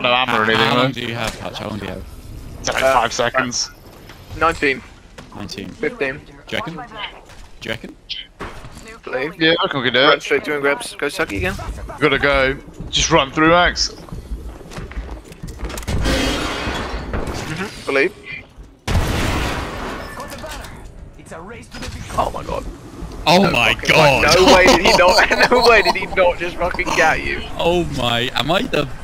No ammo or anything. How long though. do you have, Patch? How long do you have? It's like 5 seconds. 19. 19. 15. Do you reckon? Do you reckon? Believe. Yeah, I reckon we can do Run it. straight through and grab go Sucky again. Gotta go. Just run through, Max. Believe. Oh my god. Oh my god! No way did he not. No way did he not just fucking get you. Oh my! Am I the